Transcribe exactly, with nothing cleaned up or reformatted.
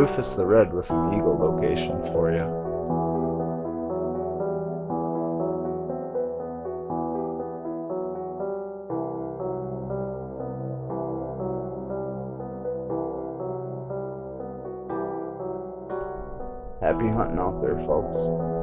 Rufus the Red with some eagle locations for you. Happy hunting out there, folks.